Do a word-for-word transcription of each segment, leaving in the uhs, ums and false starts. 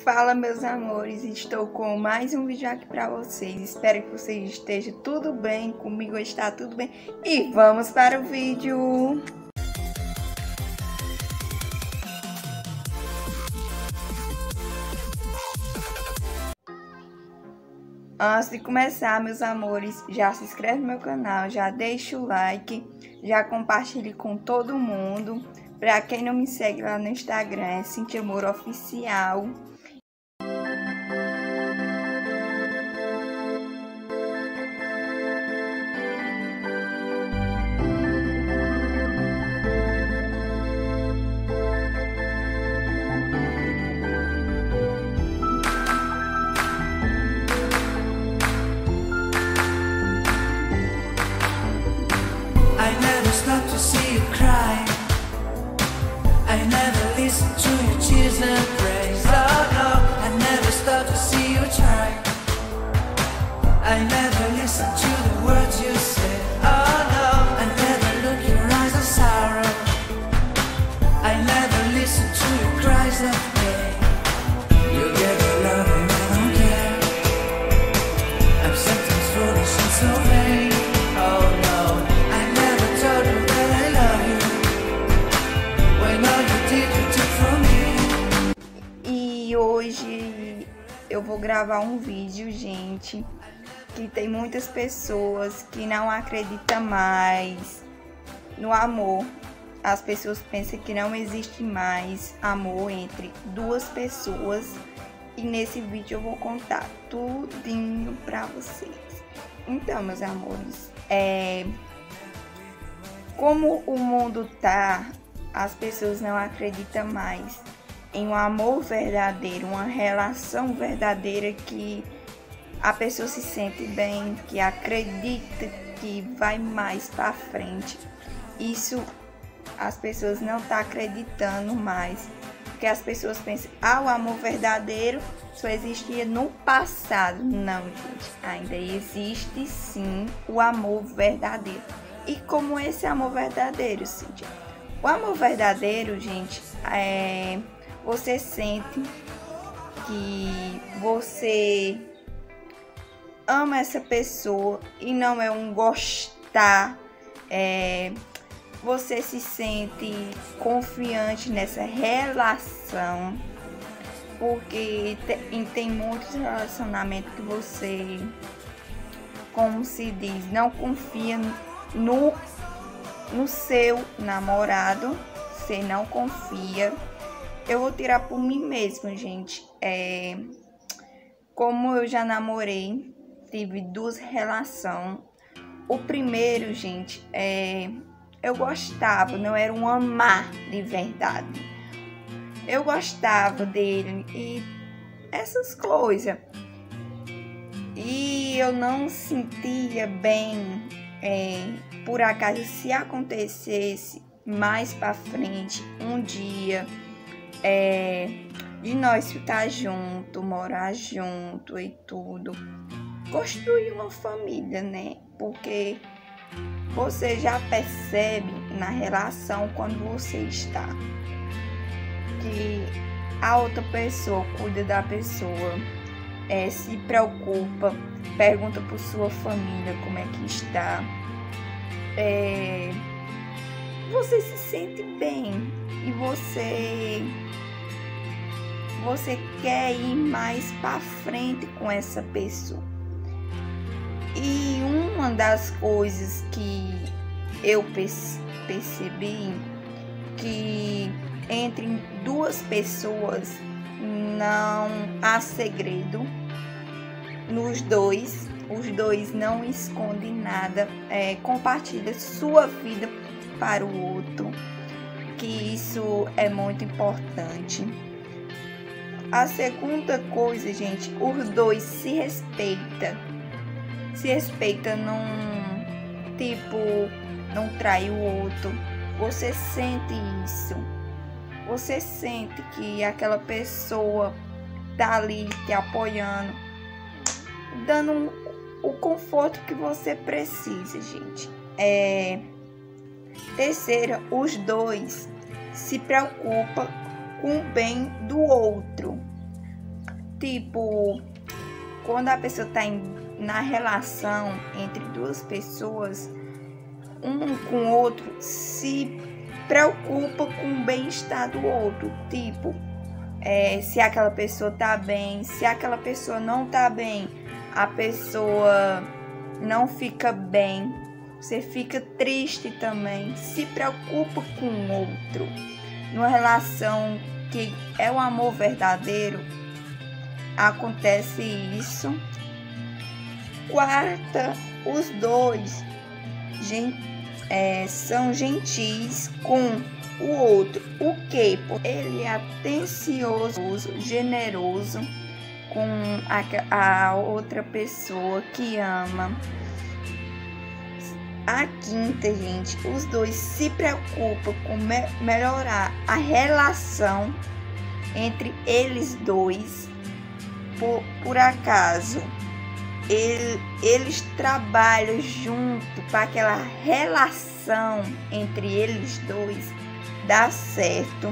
Fala, meus amores, estou com mais um vídeo aqui para vocês. Espero que vocês estejam tudo bem, comigo está tudo bem. E vamos para o vídeo. Antes de começar, meus amores, já se inscreve no meu canal, já deixa o like, já compartilhe com todo mundo. Para quem não me segue lá no Instagram, é Cintia Moura Oficial. To see you cry, I never listen to your tears and praise. Oh no, I never stop to see you try. I never listen to the words you say. Oh no, I never look your eyes of sorrow. I never listen to your cries of pain. You get a love and I don't care. I'm sometimes foolish and so vain. Oh no, I never told you. E hoje eu vou gravar um vídeo, gente, que tem muitas pessoas que não acreditam mais no amor. As pessoas pensam que não existe mais amor entre duas pessoas. E nesse vídeo eu vou contar tudinho pra vocês. Então, meus amores, é... como o mundo tá, as pessoas não acreditam mais em um amor verdadeiro, uma relação verdadeira que a pessoa se sente bem, que acredita que vai mais para frente. Isso as pessoas não estão acreditando mais, porque as pessoas pensam, ah, o amor verdadeiro só existia no passado. Não, gente, ainda existe sim o amor verdadeiro. E como esse amor verdadeiro, Cíntia? O amor verdadeiro, gente, é... você sente que você ama essa pessoa e não é um gostar. É... Você se sente confiante nessa relação, porque tem, tem muitos relacionamentos que você, como se diz, não confia no, no seu namorado, você não confia. Eu vou tirar por mim mesmo, gente. É, como eu já namorei, tive duas relações. O primeiro, gente, é, eu gostava, não era um amar de verdade. Eu gostava dele e essas coisas. E eu não sentia bem, é, por acaso, se acontecesse mais pra frente, um dia... É, de nós ficar junto, morar junto e tudo, construir uma família, né? Porque você já percebe na relação quando você está que a outra pessoa cuida da pessoa, é, se preocupa, pergunta por sua família como é que está, é, você se sente bem e você você quer ir mais para frente com essa pessoa. E uma das coisas que eu percebi, que entre duas pessoas não há segredo nos dois, os dois não escondem nada, é, compartilha sua vida para o outro, que isso é muito importante. A segunda coisa, gente, os dois se respeitam. Se respeita, não, tipo, não trai o outro. Você sente isso. Você sente que aquela pessoa tá ali te apoiando, dando um, o conforto que você precisa, gente. É... Terceira, os dois se preocupam com o bem do outro. Tipo, quando a pessoa tá em, na relação entre duas pessoas, um com o outro, se preocupa com o bem-estar do outro. Tipo, é, se aquela pessoa tá bem, se aquela pessoa não tá bem, a pessoa não fica bem, você fica triste também, se preocupa com o outro. Numa relação que é o amor verdadeiro, acontece isso. Quarta, os dois gente, é, são gentis com o outro. O que? Ele é atencioso, generoso com a, a outra pessoa que ama. A quinta, gente, os dois se preocupam com me melhorar a relação entre eles dois. Por, por acaso, ele, eles trabalham junto para aquela relação entre eles dois dar certo.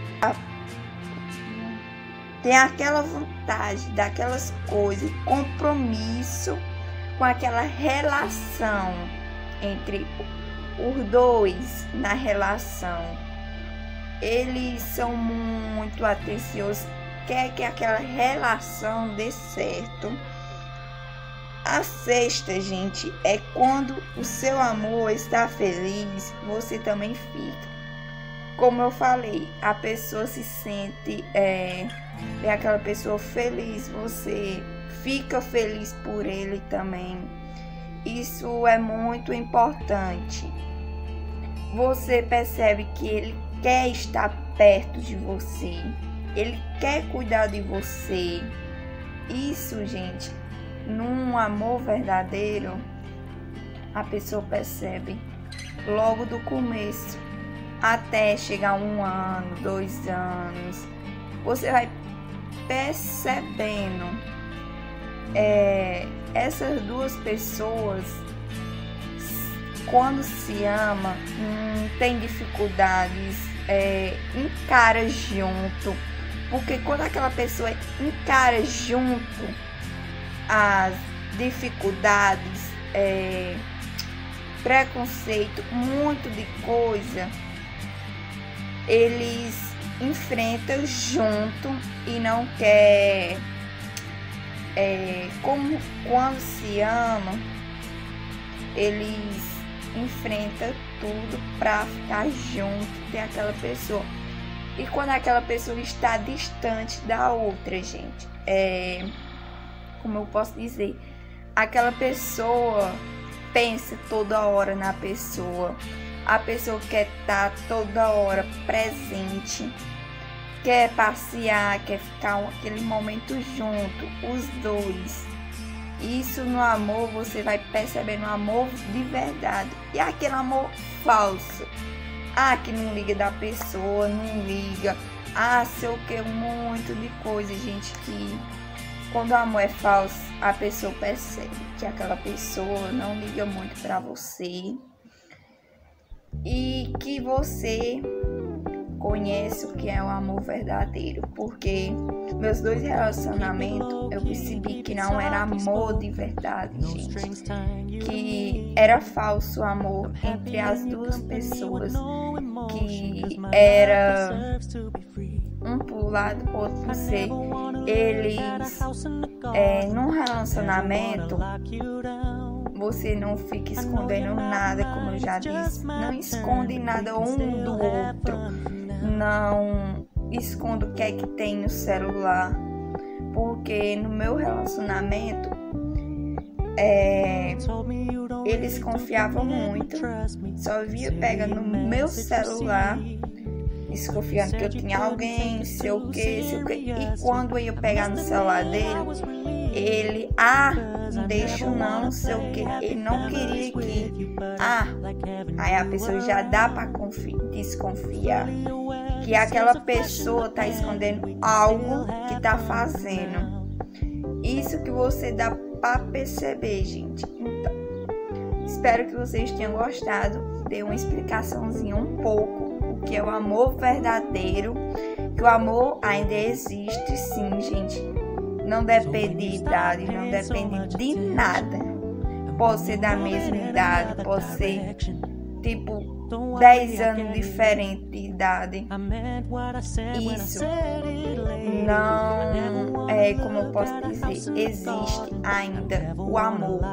Tem aquela vontade daquelas coisas, compromisso com aquela relação entre os dois na relação. Eles são muito atenciosos, quer que aquela relação dê certo. A sexta, gente, é quando o seu amor está feliz, você também fica. Como eu falei, a pessoa se sente, é, é aquela pessoa feliz, você fica feliz por ele também. Isso é muito importante. Você percebe que ele quer estar perto de você, ele quer cuidar de você. Isso, gente, num amor verdadeiro, a pessoa percebe logo do começo, até chegar um ano, dois anos, você vai percebendo. É, essas duas pessoas, quando se ama, hum, tem dificuldades, é, encara junto, porque quando aquela pessoa encara junto as dificuldades, é, preconceito, muito de coisa, eles enfrentam junto e não quer, é, como quando se amam, eles enfrentam tudo para ficar junto, ter aquela pessoa. E quando aquela pessoa está distante da outra, gente, é, como eu posso dizer, aquela pessoa pensa toda hora na pessoa, a pessoa quer estar toda hora presente, quer passear, quer ficar aquele momento junto, os dois. Isso no amor você vai perceber, no amor de verdade. E aquele amor falso, ah, que não liga da pessoa, não liga, ah, sei o que, muito de coisa, gente, que quando o amor é falso, a pessoa percebe que aquela pessoa não liga muito pra você e que você conhece o que é o amor verdadeiro, porque meus dois relacionamentos eu percebi que não era amor de verdade, gente, que era falso amor entre as duas pessoas, que era um pro lado, outro pro ser. Eles, é, num relacionamento, você não fica escondendo nada, como eu já disse, não esconde nada um do outro, não escondo o que é que tem no celular, porque no meu relacionamento, é, eles confiavam muito, só via pegando no meu celular, desconfiando que eu tinha alguém, sei o que, sei o que, e quando eu ia pegar no celular dele, ele, ah, deixa não, não sei o que, ele não queria que, ah, aí a pessoa já dá pra desconfiar que aquela pessoa tá escondendo algo que tá fazendo. Isso que você dá pra perceber, gente. Então, espero que vocês tenham gostado, dei uma explicaçãozinha um pouco o que é o amor verdadeiro, que o amor ainda existe, sim, gente. não depende de idade, não depende de nada. Pode ser da mesma idade, pode ser tipo dez anos diferente de idade. Isso não é, como eu posso dizer, existe ainda o amor.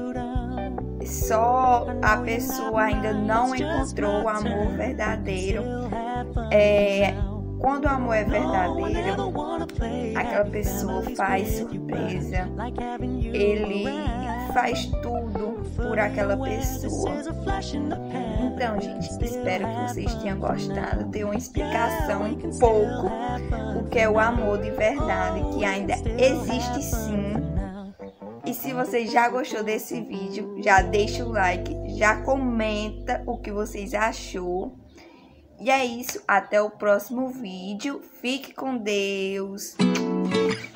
Só a pessoa ainda não encontrou o amor verdadeiro. É, quando o amor é verdadeiro, aquela pessoa faz surpresa, ele faz tudo por aquela pessoa. Então, gente, espero que vocês tenham gostado. Deu uma explicação um pouco o que é o amor de verdade, que ainda existe sim. E se você já gostou desse vídeo, já deixa o like, já comenta o que vocês achou. E é isso, até o próximo vídeo. Fique com Deus.